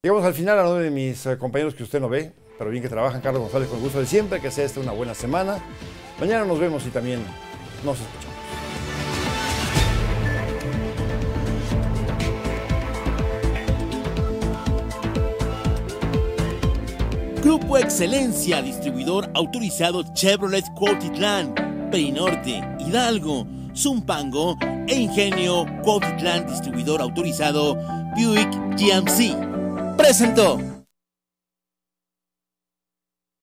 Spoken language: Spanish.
Llegamos al final a uno de mis compañeros que usted no ve, pero bien que trabajan, Carlos González, con el gusto de siempre, que sea esta una buena semana. Mañana nos vemos y también nos escuchamos. Grupo Excelencia, distribuidor autorizado Chevrolet Cuautitlán, Perinorte, Hidalgo, Zumpango e Ingenio Cuautitlán, distribuidor autorizado Buick GMC. Presentó.